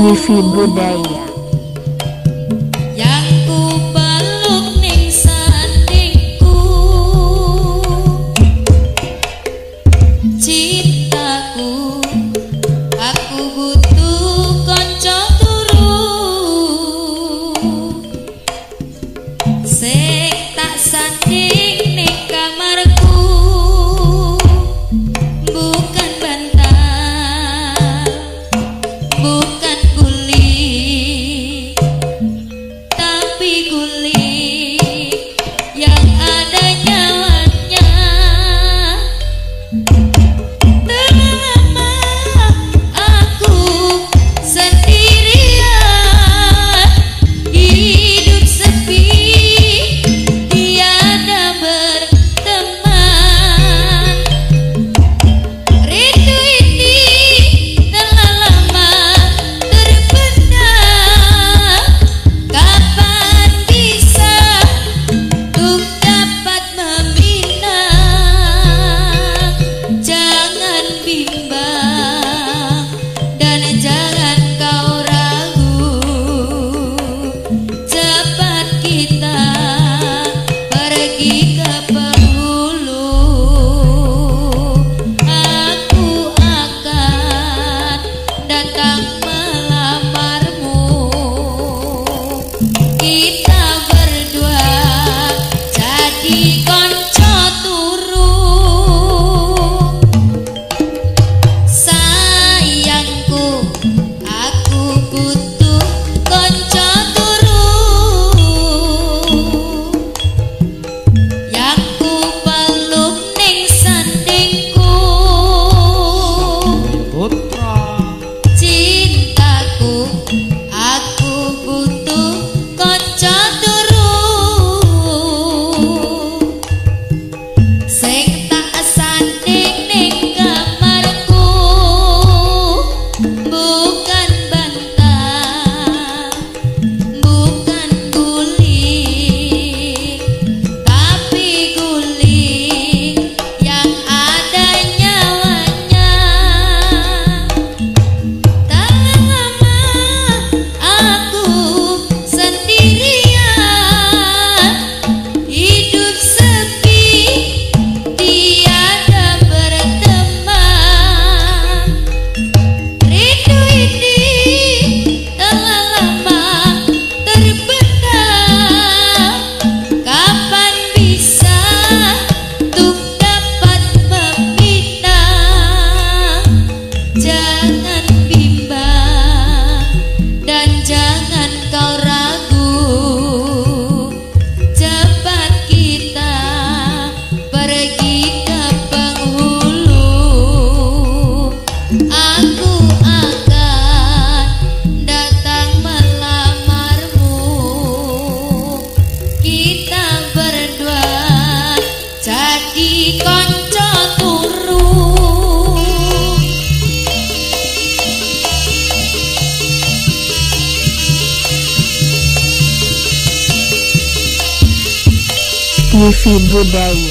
TV Budaya. Yang ku peluk ning sandingku, cintaku, aku butuh kanca turu sing tak sanding ning kamarku, bukan bantal, bukan guling, tapi guling yang ada nyawanya. Telah lama aku sendirian, hidup sepi, tiada berteman. Rindu ini telah lama terpendam, kapan bisa untuk dapat meminang? Jangan bimbang dan jangan kau ragu, cepat kita pergi ke penghulu. Aku akan datang melamarmu, kita berdua jadi konco turu. Sayangku, aku butuh konco turu yang ku peluk ning sandingku. Cintaku, aku butuh kanca turu sing tak sanding ning kamarku, bukan bantal, bukan guling, tapi guling yang ada nyawanya. Telah lama aku sendirian, hidup sepi, tiada berteman. Rindu ini telah lama terpendam, kapan bisa untuk dapat meminang? Jangan bimbang dan jangan kau ragu, cepat kita pergi ke penghulu. Aku akan datang melamarmu, kita berdua jadi konco turu. TV Budaya.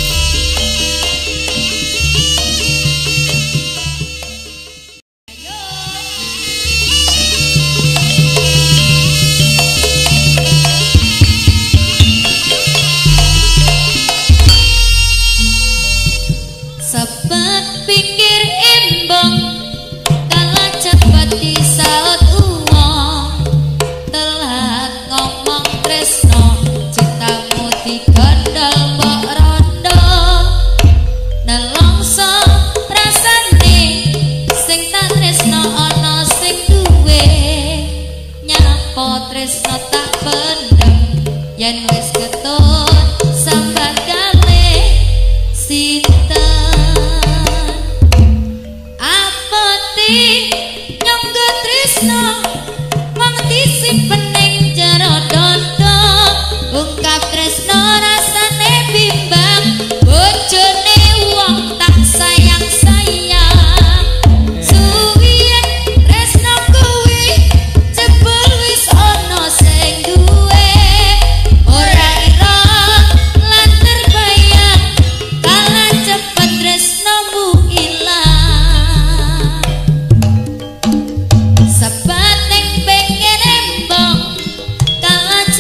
Sepet pikir imbang, kalah cepat disaut uang, telat ngomong tresno, cintamu digondol mbok rondo. Nelongso rasane sing tak tresno ana sing duwe, nyapa tresno tak pendem, yen wis ketut sambat kalih sinten. Apoti nyangga tresno wong disimpen ning jero dondo, ungkap tresno rasane bimbang, bojone wong tak sayang-sayang. Suwiyen tresno kuwi jebul wis ana sing duwe, ora ira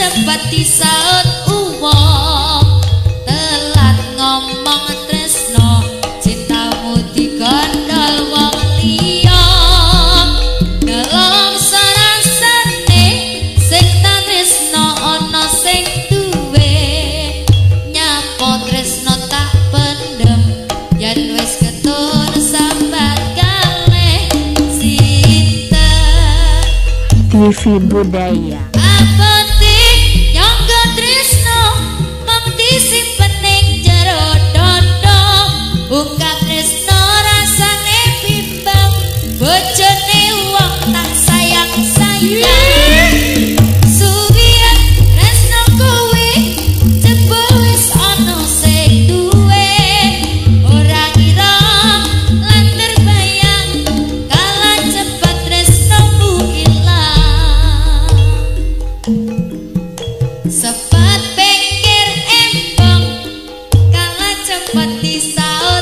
cepet disaut uwong telat ngomong tresno cintamu digondol wong liya nelongso rasane sing tak tresno ana sing duwe nyapa tresno tak pendem yen wis ketun sambat kalih sinten TV Budaya. Ungkap tresno rasane bimbang bojone wong tak sayang-sayang suwian tresno kowe jebul wis ana sing duwe ora kira lan terbayang kala cepet tresnomu ilang sepet pikir embong kala cepet disaut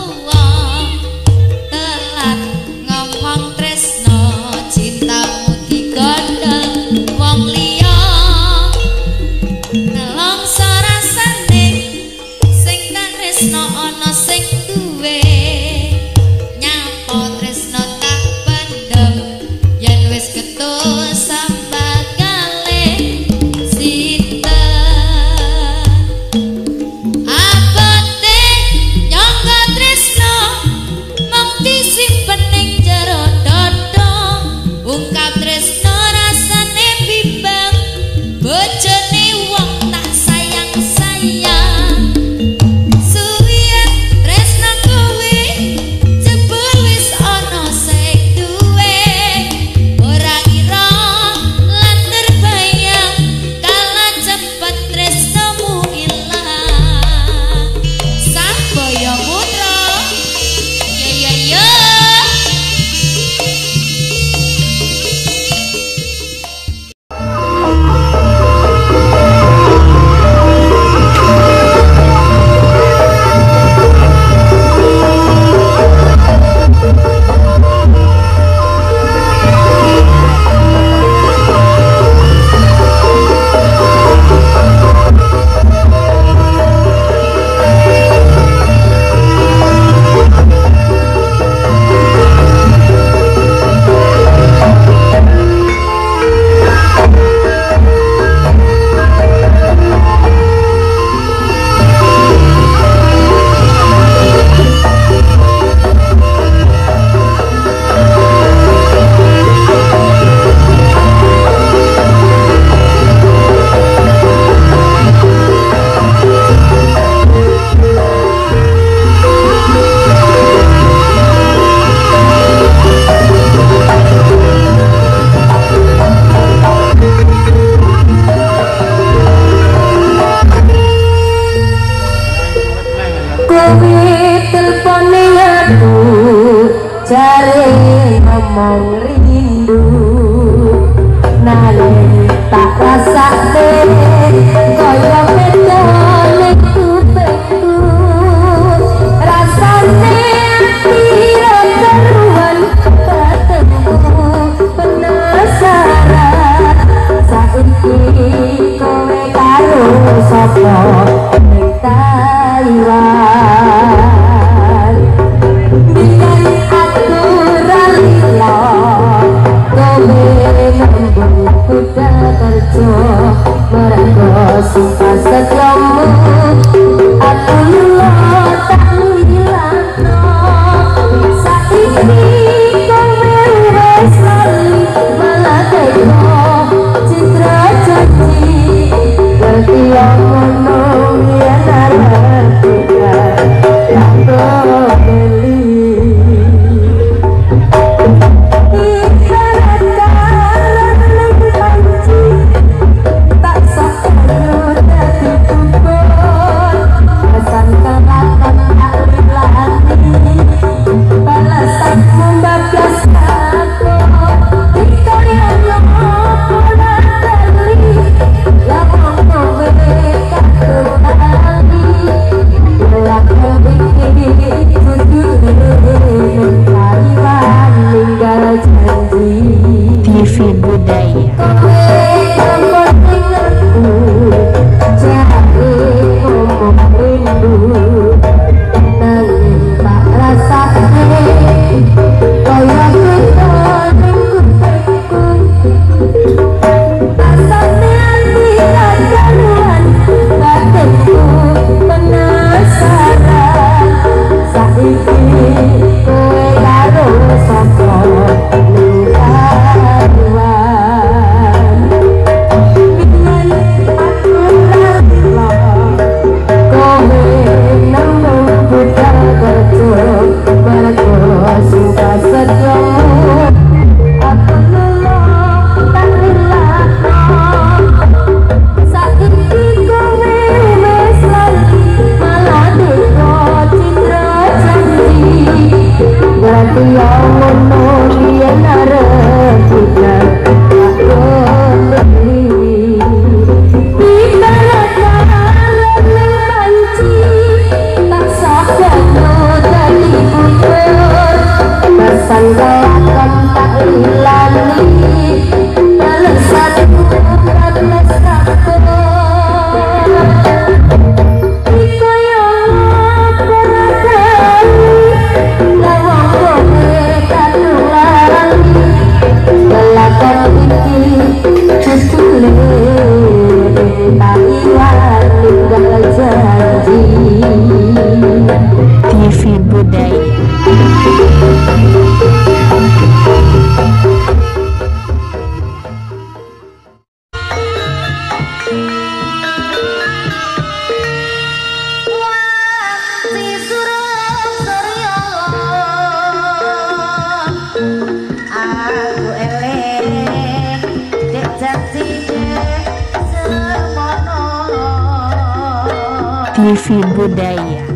ngomong rindu nanging tak rasane kaya bedane kupingku rasane ira karuan ketemu penasaran saiki kowe karo sapa ning Taiwan biyen aku ralila kowe ngembung kuda kerja iwan tinggal janji TV Budaya. TV Budaya.